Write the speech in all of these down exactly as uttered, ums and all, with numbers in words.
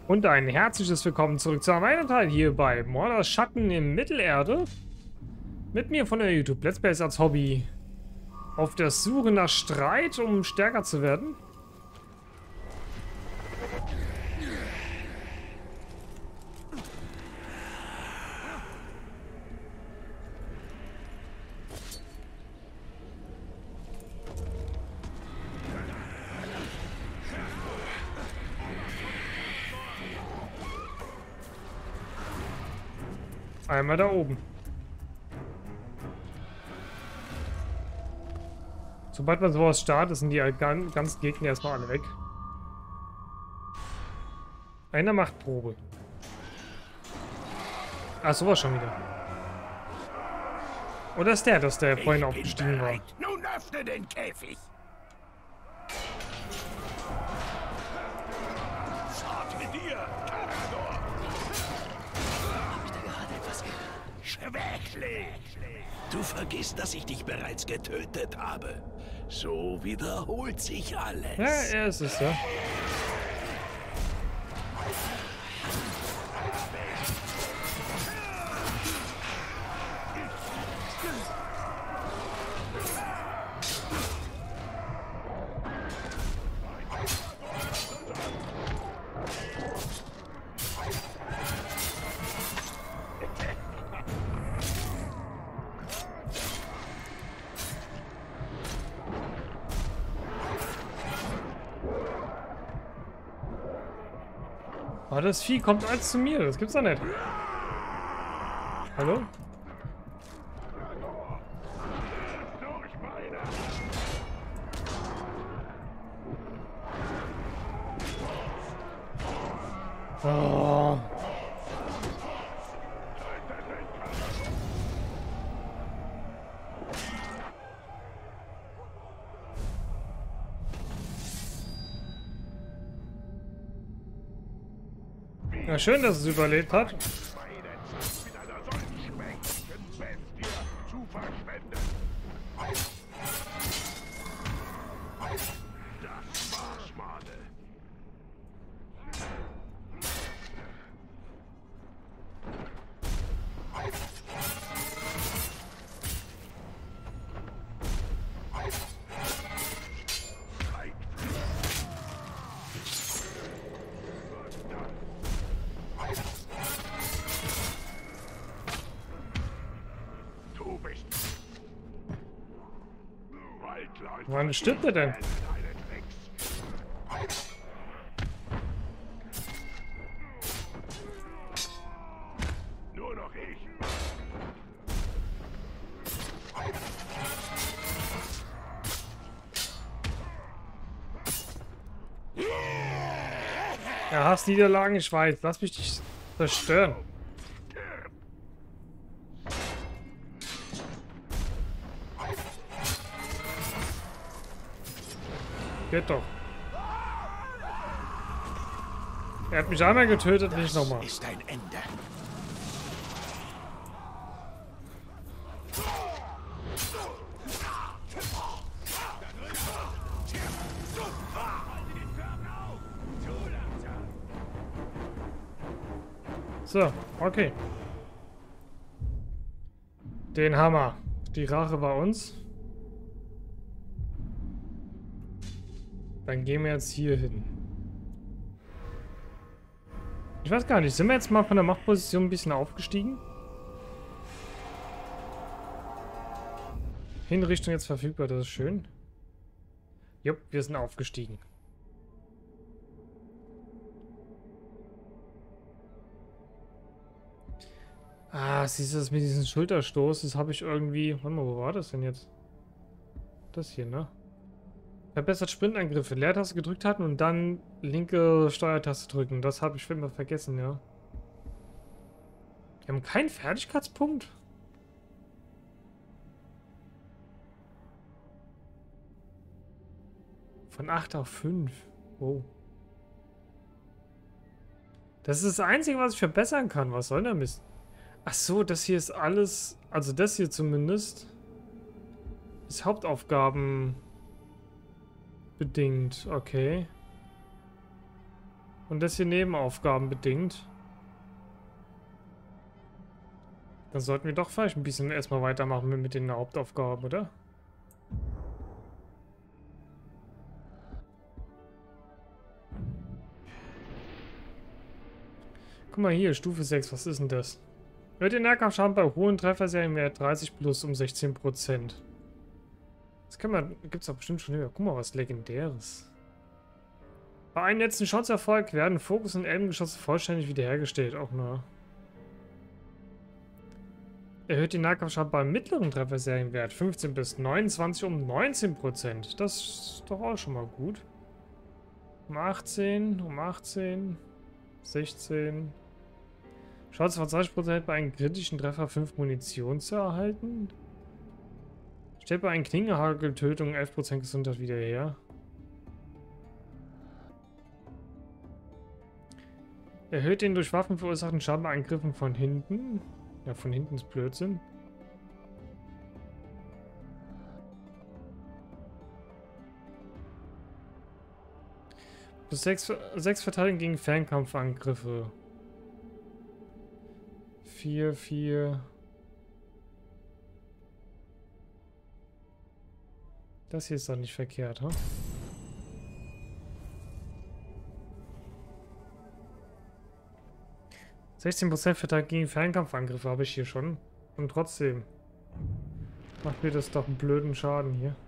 Und ein herzliches Willkommen zurück zu einem weiteren Teil hier bei Mordors Schatten im Mittelerde. Mit mir von der YouTube Let's Plays als Hobby. Auf der Suche nach Streit, um stärker zu werden. Einmal da oben. Sobald man sowas startet, sind die ganzen Gegner erstmal alle weg. Einer macht Probe. Ach, sowas schon wieder. Oder ist der, dass der vorhin aufgestiegen war? Nun öffne den Käfig. Fort mit dir, Karador. Hab ich da gerade etwas gehört? Schwächling. Du vergisst, dass ich dich bereits getötet habe. So wiederholt sich alles. Ja, er ist es, ja. Aber das Vieh kommt als zu mir, das gibt's doch nicht. Hallo? Oh. Ja, schön, dass es überlebt hat. Wann stirbt er denn? Nur noch ich. Ja, hast Niederlagen, ich weiß. Lass mich dich zerstören. Geht doch. Er hat mich einmal getötet, nicht nochmal. Ist ein Ende. So, okay. Den Hammer. Die Rache bei uns. Dann gehen wir jetzt hier hin. Ich weiß gar nicht, sind wir jetzt mal von der Machtposition ein bisschen aufgestiegen? Hinrichtung jetzt verfügbar, das ist schön. Jupp, wir sind aufgestiegen. Ah, siehst du das mit diesem Schulterstoß? Das habe ich irgendwie... Warte mal, wo war das denn jetzt? Das hier, ne? Verbessert Sprintangriffe. Leertaste gedrückt halten und dann linke Steuertaste drücken. Das habe ich immer vergessen, ja. Wir haben keinen Fertigkeitspunkt. Von acht auf fünf. Oh. Das ist das Einzige, was ich verbessern kann. Was soll der Mist? Ach so, das hier ist alles... Also das hier zumindest... Ist Hauptaufgaben... bedingt, okay. Und das hier Nebenaufgaben bedingt. Dann sollten wir doch vielleicht ein bisschen erstmal weitermachen mit, mit den Hauptaufgaben, oder? Guck mal hier, Stufe sechs, was ist denn das? Hört den Nahkampfschaden bei hohen Trefferserienwert dreißig plus um sechzehn Prozent. Das kann man, gibt's doch bestimmt schon höher. Guck mal, was Legendäres. Bei einem letzten Schusserfolg werden Fokus- und Elbengeschosse vollständig wiederhergestellt. Auch nur. Erhöht den Nahkampfschaden beim mittleren Trefferserienwert fünfzehn bis neunundzwanzig um neunzehn Prozent. Das ist doch auch schon mal gut. Um achtzehn, um achtzehn, sechzehn. Chance von zwanzig Prozent bei einem kritischen Treffer fünf Munition zu erhalten. Stellt bei einer Klingenhageltötung elf Prozent Gesundheit wieder her. Erhöht den durch Waffen verursachten Schaden bei Angriffen von hinten. Ja, von hinten ist Blödsinn. Plus sechs, sechs Verteidigung gegen Fernkampfangriffe. vier, vier. Das hier ist doch nicht verkehrt, ha? sechzehn Prozent Verteidigung gegen Fernkampfangriffe habe ich hier schon. Und trotzdem macht mir das doch einen blöden Schaden hier.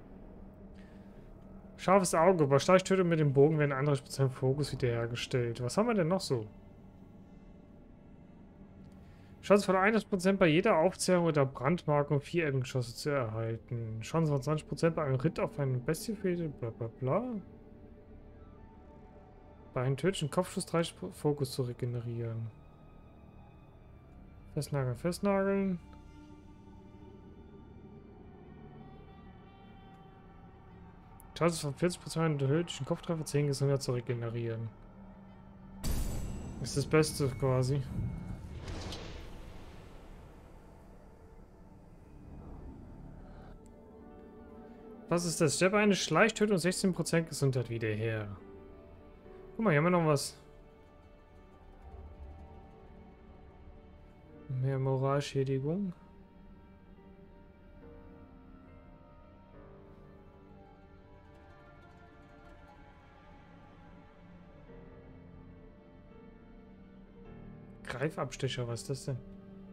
Scharfes Auge. Bei Schleichtötung mit dem Bogen werden andere Prozent Fokus wiederhergestellt. Was haben wir denn noch so? Chance von hundert Prozent bei jeder Aufzehrung oder Brandmarkung vier Elbengeschosse zu erhalten. Chance von zwanzig Prozent bei einem Ritt auf einen Bestiefäde, bla bla bla. Bei einem tödlichen Kopfschuss dreißig Fokus zu regenerieren. Festnageln, festnageln. Chance von vierzig Prozent bei tödlichen Kopftreffer zehn Gesundheit zu regenerieren. Das ist das Beste quasi. Was ist das? Stellt eine Schleichtötung sechzehn Prozent Gesundheit wieder her. Guck mal, hier haben wir noch was. Mehr Moralschädigung. Greifabstecher, was ist das denn?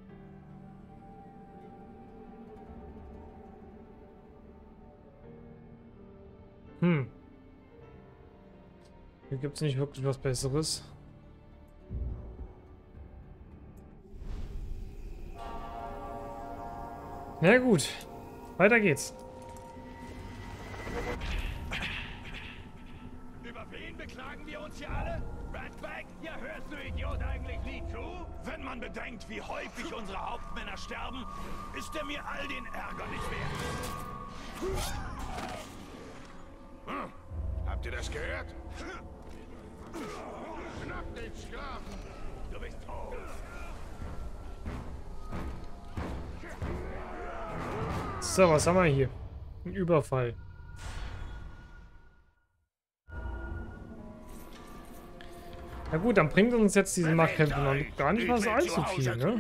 Hm. Hier gibt es nicht wirklich was Besseres. Na gut. Weiter geht's. Über wen beklagen wir uns hier alle? Ratback? Ja, hörst du, Idiot, eigentlich nie zu? Wenn man bedenkt, wie häufig unsere Hauptmänner sterben, ist er mir all den Ärger nicht wert. Hm. Habt ihr das gehört? Schnapp den Sklaven! Du bist tot! So, was haben wir hier? Ein Überfall. Na gut, dann bringt uns jetzt diese Machtkämpfe noch gar nicht was allzu viel, ne?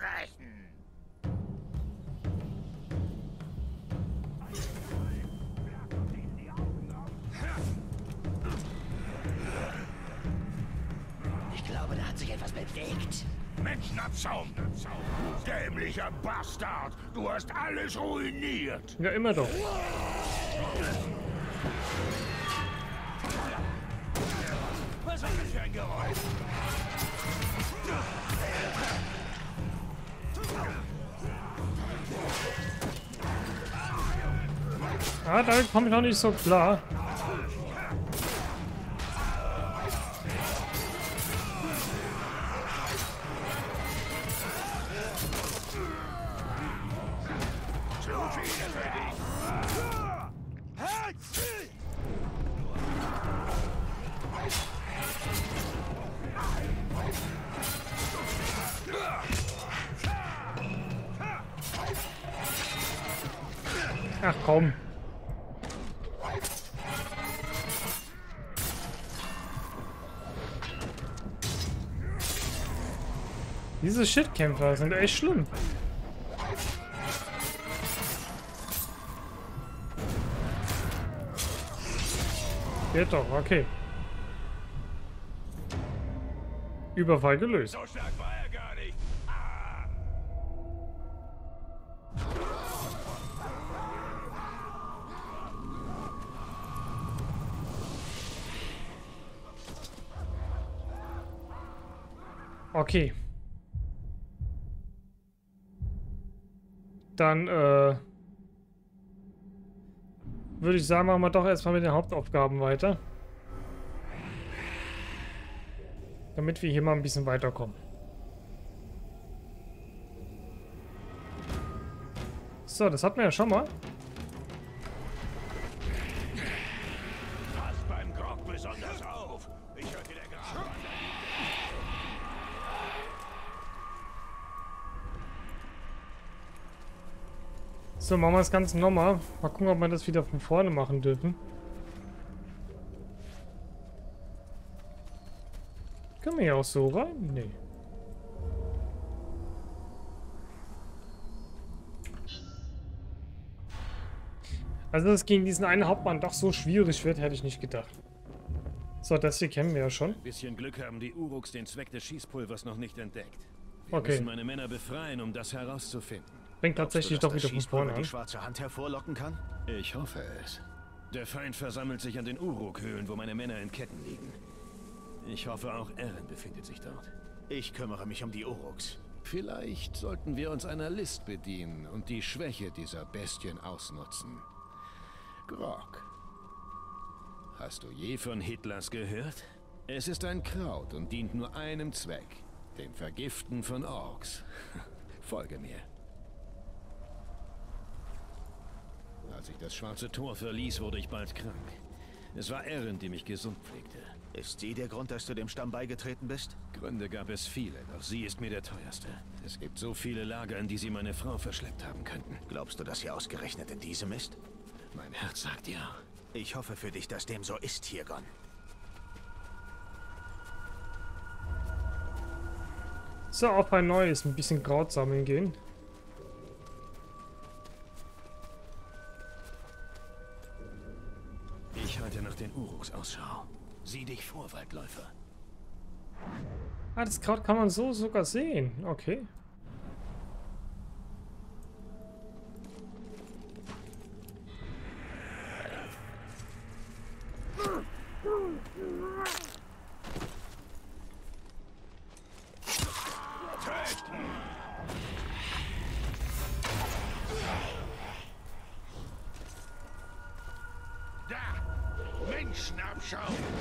Ich glaube, da hat sich etwas bewegt. Menschenabschaum! Dämlicher Bastard! Du hast alles ruiniert! Ja, immer doch. Was ist das für ein Geräusch? Ah, damit komme ich noch nicht so klar. Ach komm. Diese Shitkämpfer sind echt schlimm. Geht doch, okay. Überfall gelöst. So stark war er gar nicht. Ah. Okay. Dann, äh... würde ich sagen, machen wir doch erstmal mit den Hauptaufgaben weiter. Damit wir hier mal ein bisschen weiterkommen. So, das hatten wir ja schon mal. Pass beim Grog besonders auf. Ich hörte der Grab an. So, machen wir das Ganze nochmal. Mal gucken, ob wir das wieder von vorne machen dürfen. Können wir ja auch so rein? Nee. Also, dass es gegen diesen einen Hauptmann doch so schwierig wird, hätte ich nicht gedacht. So, das hier kennen wir ja schon. Ein bisschen Glück haben die Uruks den Zweck des Schießpulvers noch nicht entdeckt. Wir Okay. müssen meine Männer befreien, um das herauszufinden. Fängt tatsächlich doch wieder von vorne die an. schwarze Hand hervorlocken kann? Ich hoffe es. Der Feind versammelt sich an den Uruk-Höhlen, wo meine Männer in Ketten liegen. Ich hoffe, auch Eren befindet sich dort. Ich kümmere mich um die Uruks. Vielleicht sollten wir uns einer List bedienen und die Schwäche dieser Bestien ausnutzen. Grog. Hast du je von Hitlers gehört? Es ist ein Kraut und dient nur einem Zweck. Dem Vergiften von Orks. Folge mir. Als ich das Schwarze Tor verließ, wurde ich bald krank. Es war Eren, die mich gesund pflegte. Ist sie der Grund, dass du dem Stamm beigetreten bist? Gründe gab es viele, doch sie ist mir der teuerste. Es gibt so viele Lager, in die sie meine Frau verschleppt haben könnten. Glaubst du, dass sie ausgerechnet in diesem ist? Mein Herz sagt ja. Ich hoffe für dich, dass dem so ist, Hirgon. So, auf ein neues, ein bisschen Kraut sammeln gehen. Ich halte nach den Uruks Ausschau. Sieh dich vor, Waldläufer. Ah, das Kraut kann man so sogar sehen. Okay. Da! Menschenabschau!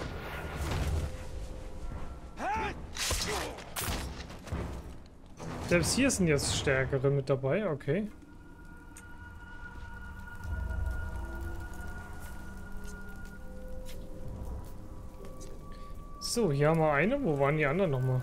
Selbst hier sind jetzt stärkere mit dabei, okay. So, hier haben wir eine. Wo waren die anderen nochmal?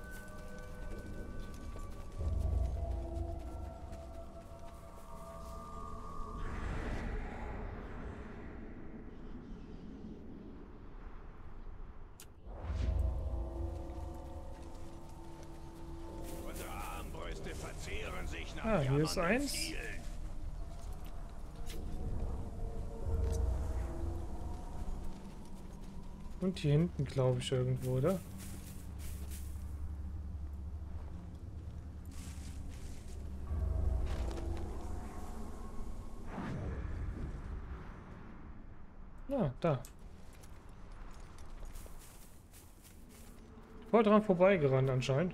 Unsere Armbrüste verzehren sich nach Ah, hier ist jammernden eins. Zielen. Und hier hinten, glaube ich, irgendwo, oder? Ah, da. Voll dran vorbeigerannt anscheinend.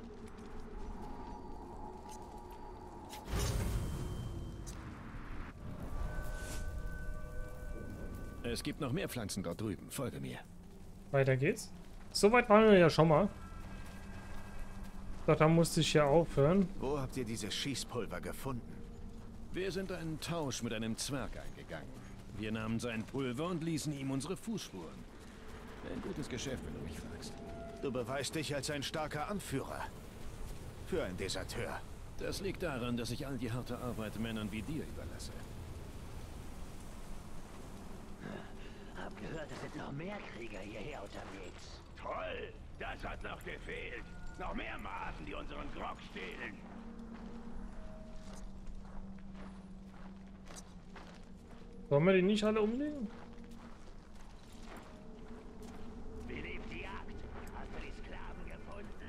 Es gibt noch mehr Pflanzen dort drüben. Folge mir. Weiter geht's. Soweit waren wir ja schon mal. Doch, da musste ich ja aufhören. Wo habt ihr dieses Schießpulver gefunden? Wir sind einen Tausch mit einem Zwerg eingegangen. Wir nahmen sein Pulver und ließen ihm unsere Fußspuren. Ein gutes Geschäft, wenn du mich fragst. Du beweist dich als ein starker Anführer. Für einen Deserteur. Das liegt daran, dass ich all die harte Arbeit Männern wie dir überlasse. Hab gehört, es sind noch mehr Krieger hierher unterwegs. Toll! Das hat noch gefehlt. Noch mehr Maden, die unseren Grog stehlen. Wollen wir die nicht alle umlegen? Wie lief die Jagd? Hast du die Sklaven gefunden?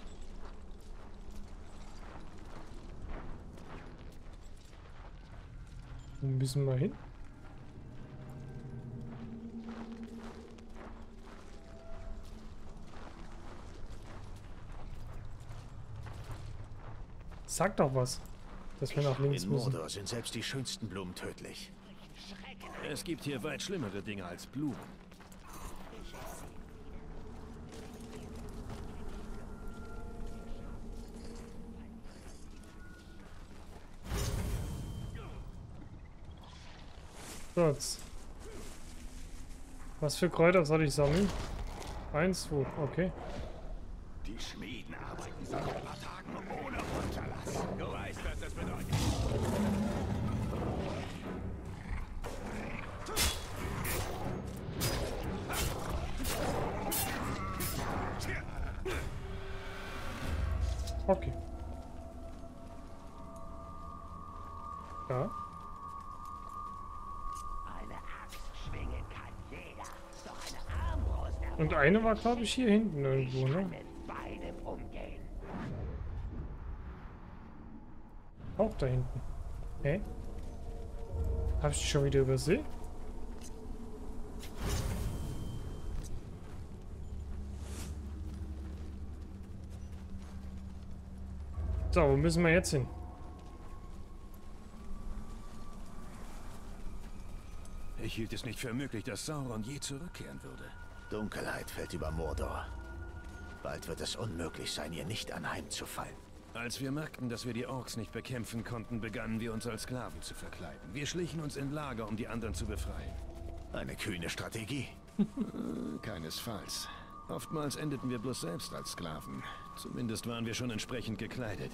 Wo müssen wir hin? Sag doch was, dass wir nach links In müssen. Mordor sind selbst die schönsten Blumen tödlich. Es gibt hier weit schlimmere Dinge als Blumen. So, jetzt. Was für Kräuter soll ich sammeln? Eins, zwei, okay. Die Schmieden arbeiten seit ein paar Tagen ohne Unterlass. Du weißt, was das bedeutet. Okay. Ja. Eine Axt schwingen kann jeder. Doch eine Armbrust Und eine war, glaube ich, hier hinten irgendwo, kann ne? mit beidem umgehen. Auch da hinten. Hä? Hab ich die schon wieder übersehen? So, wo müssen wir jetzt hin? Ich hielt es nicht für möglich, dass Sauron je zurückkehren würde. Dunkelheit fällt über Mordor. Bald wird es unmöglich sein, ihr nicht anheimzufallen. Als wir merkten, dass wir die Orks nicht bekämpfen konnten, begannen wir uns als Sklaven zu verkleiden. Wir schlichen uns in Lager, um die anderen zu befreien. Eine kühne Strategie. Keinesfalls. Oftmals endeten wir bloß selbst als Sklaven. Zumindest waren wir schon entsprechend gekleidet.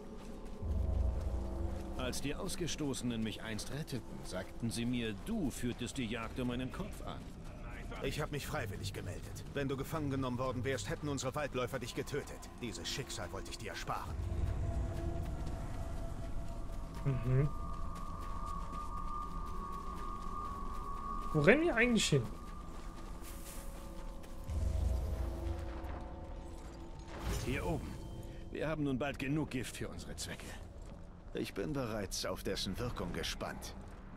Als die Ausgestoßenen mich einst retteten, sagten sie mir, du führtest die Jagd um meinen Kopf an. Ich habe mich freiwillig gemeldet. Wenn du gefangen genommen worden wärst, hätten unsere Waldläufer dich getötet. Dieses Schicksal wollte ich dir ersparen. Mhm. Wo rennen wir eigentlich hin? Hier oben. Wir haben nun bald genug Gift für unsere Zwecke. Ich bin bereits auf dessen Wirkung gespannt.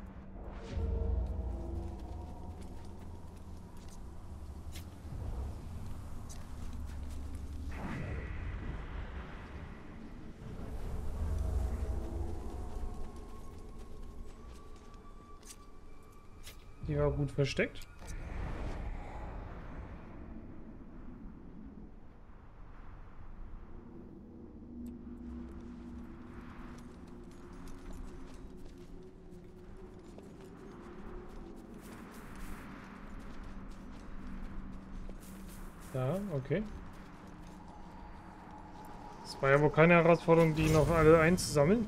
Die war gut versteckt. Ja, okay. Es war ja wohl keine Herausforderung, die noch alle einzusammeln.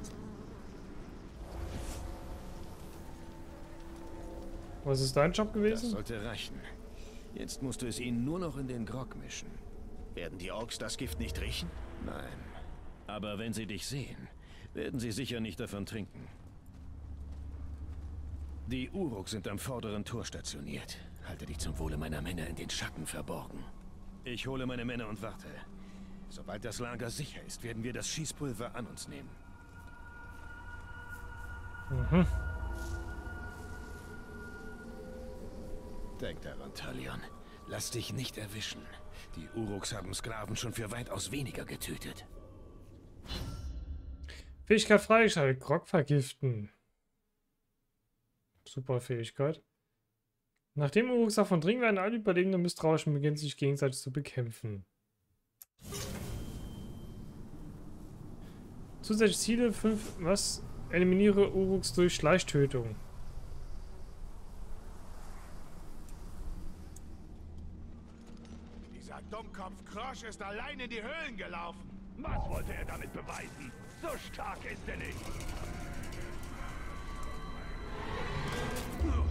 Was ist dein Job Das gewesen? sollte reichen. Jetzt musst du es ihnen nur noch in den Grog mischen. Werden die Orks das Gift nicht riechen? Nein. Aber wenn sie dich sehen, werden sie sicher nicht davon trinken. Die Uruk sind am vorderen Tor stationiert. Halte dich zum Wohle meiner Männer in den Schatten verborgen. Ich hole meine Männer und warte. Sobald das Lager sicher ist, werden wir das Schießpulver an uns nehmen. Mhm. Denk daran, Talion. Lass dich nicht erwischen. Die Uruks haben Sklaven schon für weitaus weniger getötet. Fähigkeit freigeschaltet. Grog vergiften. Super Fähigkeit. Nachdem Uruks davon trinken, werden alle Überlebenden misstrauisch und beginnen sich gegenseitig zu bekämpfen. Zusätzliche Ziele fünf. Was? Eliminiere Uruks durch Schleichtötung. Dieser Dummkopf Krosch ist allein in die Höhlen gelaufen. Was wollte er damit beweisen? So stark ist er nicht.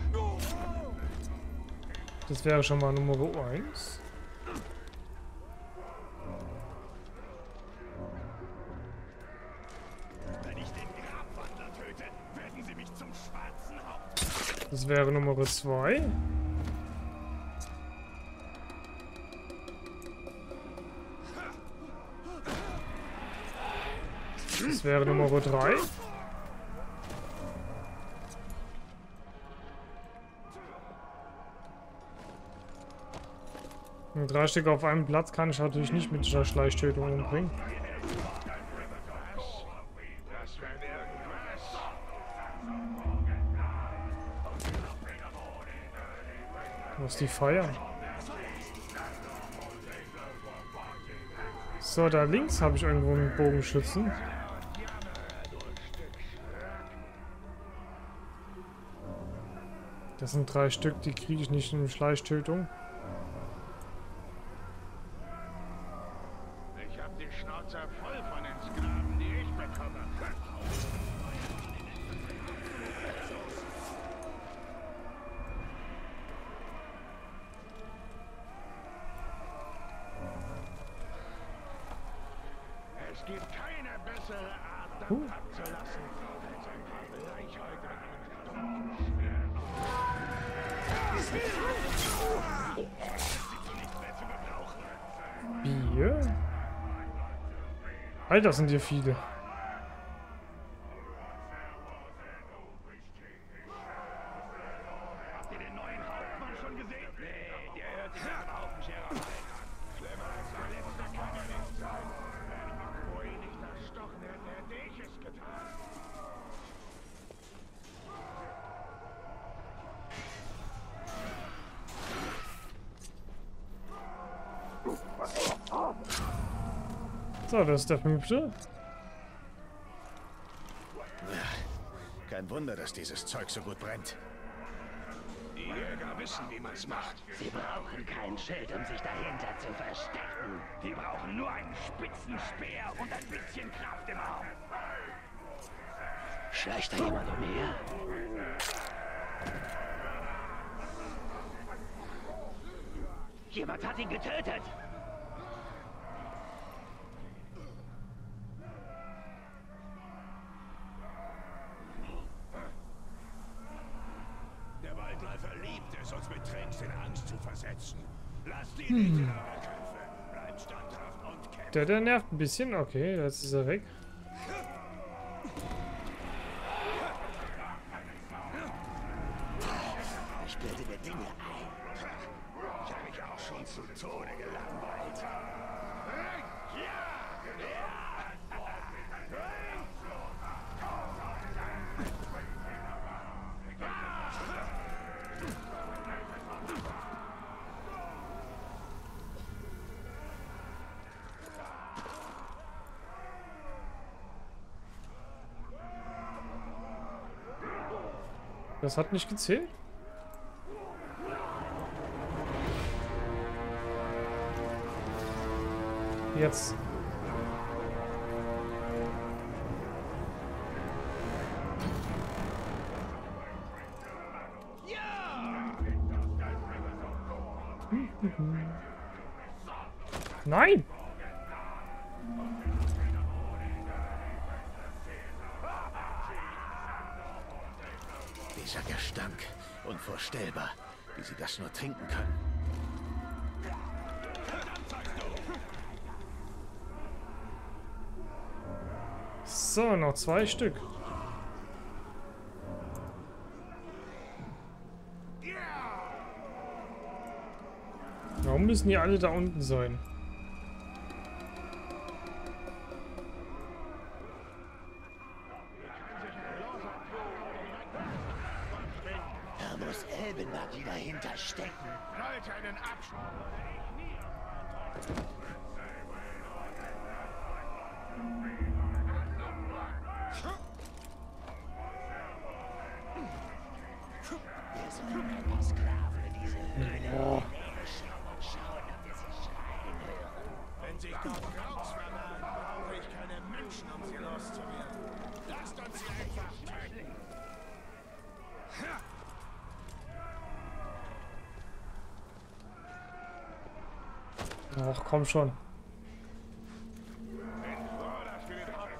Das wäre schon mal Nummer eins. Das wäre Nummer zwei. Das wäre Nummer drei. Und drei Stück auf einem Platz kann ich natürlich nicht mit dieser Schleichtötung umbringen. Was die feiern? So, da links habe ich irgendwo einen Bogenschützen. Das sind drei Stück, die kriege ich nicht in Schleichtötung. Ich hab die Schnauze voll von den Sklaven, die ich bekomme. Es gibt keine bessere Art, Dampf Uh. abzulassen, als ein paar Bleichhäuter Bier? Alter, sind hier viele. Habt ihr den neuen Hauptmann schon gesehen? Nee, der hört sich nach dem Hauptscherer an. Schlimmer als der letzte kann er nicht sein. Wo ihn nicht erstochen hätte, hätte ich es getan. So, das ist der fünfte. Kein Wunder, dass dieses Zeug so gut brennt. Die Jäger wissen, wie man's macht. Sie brauchen kein Schild, um sich dahinter zu verstecken. Die brauchen nur einen spitzen Speer und ein bisschen Kraft im Arm. Schleicht da jemand umher? Jemand hat ihn getötet! Der Waldläufer liebt es, uns mit Tränks in Angst zu versetzen. Lasst ihn nicht in eure Kämpfe. Bleibt standhaft und kämpft. Der, der nervt ein bisschen. Okay, jetzt ist er weg. Ich bilde mir Dinge ein. Ich habe mich auch schon zu Tode gelangweilt. Das hat nicht gezählt. Jetzt. Nein! Dieser Gestank. Unvorstellbar, wie sie das nur trinken können. So, noch zwei Stück. Warum müssen die alle da unten sein? Da muss Elbenmagie dahinter stecken. Leute, einen Abschluss. Wir sollen ein paar Sklaven in diese Höhle oh. schauen und schauen, ob wir sie schreien hören. Wenn sich dort Rauchs vernahen, brauche ich keine Menschen, um sie loszuwerden. Lasst uns sie einfach töten. Ach, komm schon.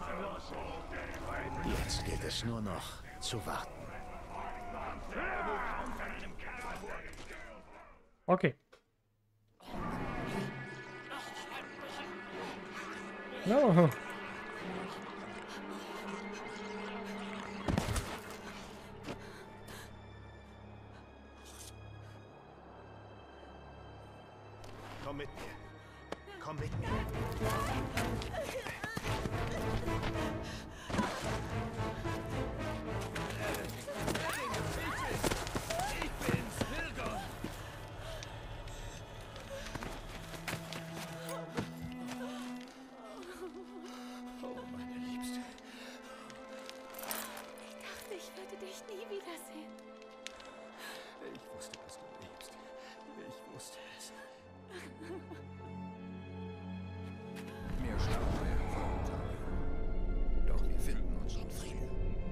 Jetzt gilt es nur noch zu warten. Okay. No. Komm mit mir. Komm mit mir. Ich würde dich nie wiedersehen. Ich wusste, dass du lebst. Ich wusste es. Mir starb euer Vater. Doch wir finden unseren Frieden.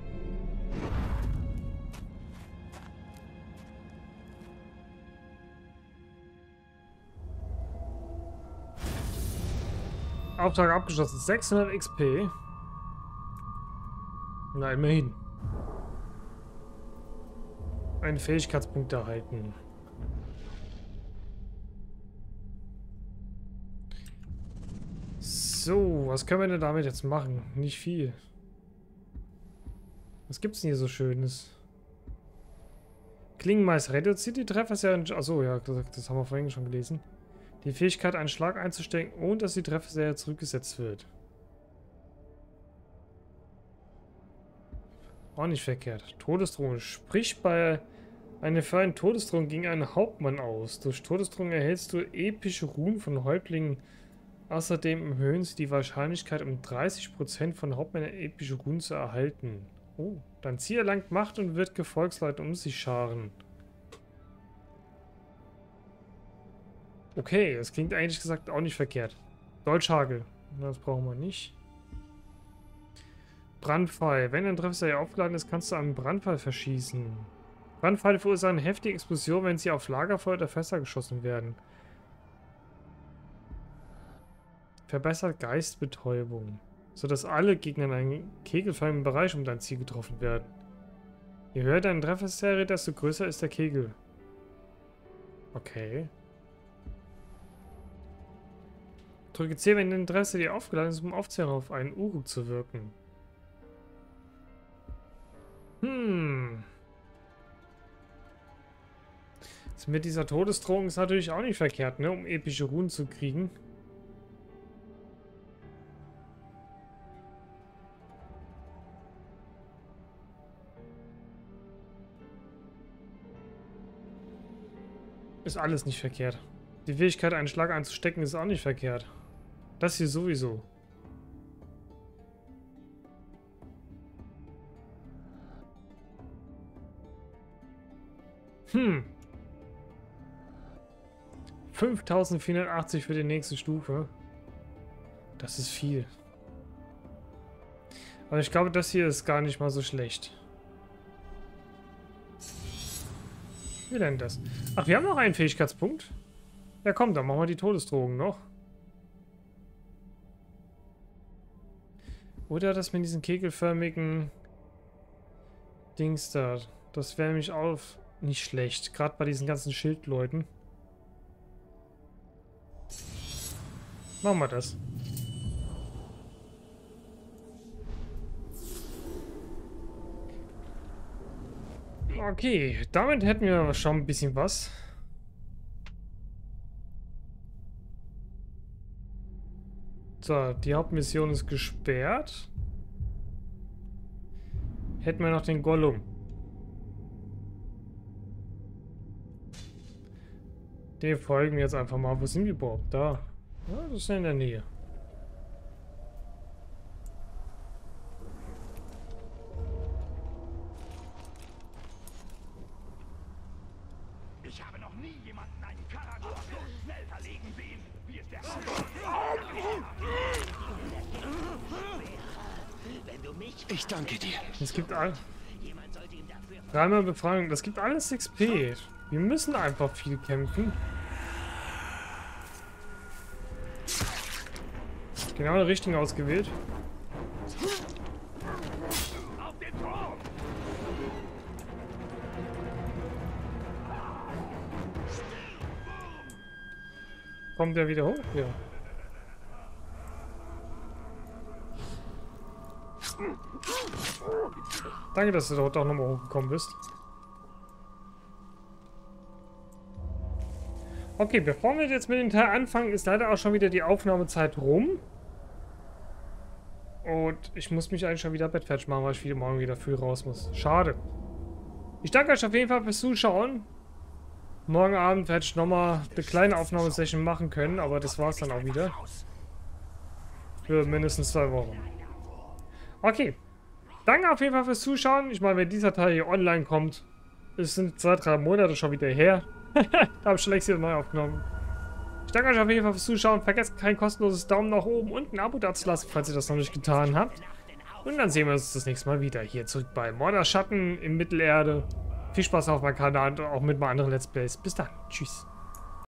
Auftrag abgeschlossen. sechshundert X P. Na, immerhin. Einen Fähigkeitspunkt erhalten. So, was können wir denn damit jetzt machen? Nicht viel. Was gibt's denn hier so Schönes? Klingenmeister reduziert die Treffer. Achso, ja, das haben wir vorhin schon gelesen. Die Fähigkeit, einen Schlag einzustecken, ohne dass die Trefferserie zurückgesetzt wird. Auch nicht verkehrt. Todesdrohung. Sprich bei einer für einen Todesdrohung gegen einen Hauptmann aus. Durch Todesdrohung erhältst du epische Runen von Häuptlingen. Außerdem erhöhen sie die Wahrscheinlichkeit um dreißig Prozent von Hauptmännern epische Runen zu erhalten. Oh, dein Ziel erlangt Macht und wird Gefolgsleute um sich scharen. Okay, das klingt eigentlich gesagt auch nicht verkehrt. Deutschhagel. Das brauchen wir nicht. Brandpfeil. Wenn ein Trefferserie aufgeladen ist, kannst du einen Brandpfeil verschießen. Brandpfeile verursachen heftige Explosionen, wenn sie auf Lagerfeuer oder Fässer geschossen werden. Verbessert Geistbetäubung, sodass alle Gegner in einem kegelfreien Bereich um dein Ziel getroffen werden. Je höher deine Trefferserie, desto größer ist der Kegel. Okay. Drücke C, wenn deine Trefferserie aufgeladen ist, um Aufzähler auf einen Uruk zu wirken. Hm. Das mit dieser Todesdrohung ist natürlich auch nicht verkehrt, ne? Um epische Runen zu kriegen. Ist alles nicht verkehrt. Die Fähigkeit, einen Schlag einzustecken, ist auch nicht verkehrt. Das hier sowieso. Hm. fünftausendvierhundertachtzig für die nächste Stufe. Das ist viel. Aber ich glaube, das hier ist gar nicht mal so schlecht. Wie denn das? Ach, wir haben noch einen Fähigkeitspunkt. Ja, komm, dann machen wir die Todesdrohung noch. Oder das mit diesen kegelförmigen Dings da. Das wäre nämlich auch nicht schlecht. Gerade bei diesen ganzen Schildleuten. Machen wir das. Okay, damit hätten wir schon ein bisschen was. So, die Hauptmission ist gesperrt. Hätten wir noch den Gollum. Den folgen wir jetzt einfach mal. Wo sind wir überhaupt? Da. Ja, das ist in der Nähe. Ich habe noch nie jemanden einen Karagor so schnell verlegen sehen, wie es der Ich danke dir. Es gibt all... Dreimal Befragung. Das gibt alles X P. Wir müssen einfach viel kämpfen. Genau die Richtung ausgewählt. auf den Turm! Kommt der wieder hoch? Ja. Danke, dass du dort auch nochmal hochgekommen bist. Okay, bevor wir jetzt mit dem Teil anfangen, ist leider auch schon wieder die Aufnahmezeit rum. Und ich muss mich eigentlich schon wieder bettfertig machen, weil ich wieder morgen wieder früh raus muss. Schade. Ich danke euch auf jeden Fall fürs Zuschauen. Morgen Abend werde ich nochmal eine kleine Aufnahmesession machen können, aber das war es dann auch wieder. Für mindestens zwei Wochen. Okay. Danke auf jeden Fall fürs Zuschauen. Ich meine, wenn dieser Teil hier online kommt, es sind zwei, drei Monate schon wieder her. Da habe ich schon längst wieder neu aufgenommen. Ich danke euch auf jeden Fall fürs Zuschauen. Vergesst kein kostenloses Daumen nach oben und ein Abo da zu lassen, falls ihr das noch nicht getan habt. Und dann sehen wir uns das nächste Mal wieder hier zurück bei Mordor Schatten in Mittelerde. Viel Spaß auf meinem Kanal und auch mit meinen anderen Let's Plays. Bis dann. Tschüss.